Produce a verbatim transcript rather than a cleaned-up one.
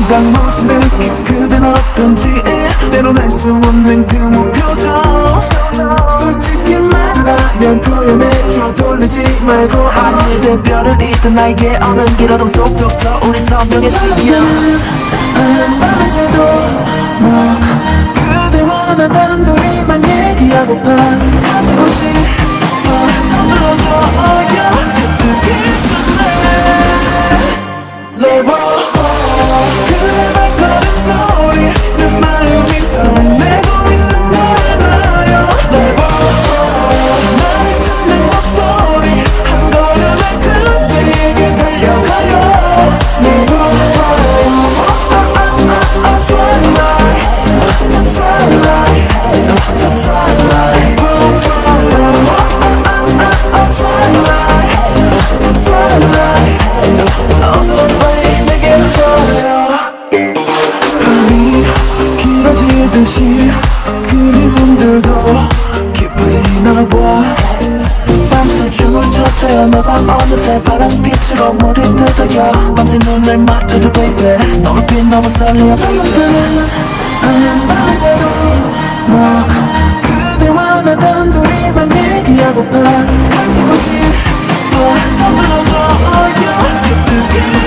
난 무슨 느낌 그댄 어떤지 때론 알 수 없는 그 무표정 솔직히 말하면 표현해줘 돌리지 말고 하늘의 별을 잇던 나에게 어는 길어도 속도부터 우리 선명히 살려 밤새도 너 그대와 나 단둘이만 얘기하고파 가지고 싶어 서툴러줘 그때 Level 그대 발걸음 소리 내 마음이 설레고 있는 걸 알아요 Level 나를 찾는 목소리 한 걸음에 그대에게 달려가요 Level I'm trying like to try like to try like I'm trying like to try like 어서 빨리 내게 걸려 밤이 길어지듯이 그리움들도 깊어지나 봐 밤새 춤을 춰줘요 내가 어느새 파랑빛으로 물이 뜯어요 밤새 눈을 맞춰줘 baby 너를 빛 너무 설레어 설렁드는 밤새도 너 그대와 나 단둘이만 얘기하고파 가지고 싶어 서툴러줘 그때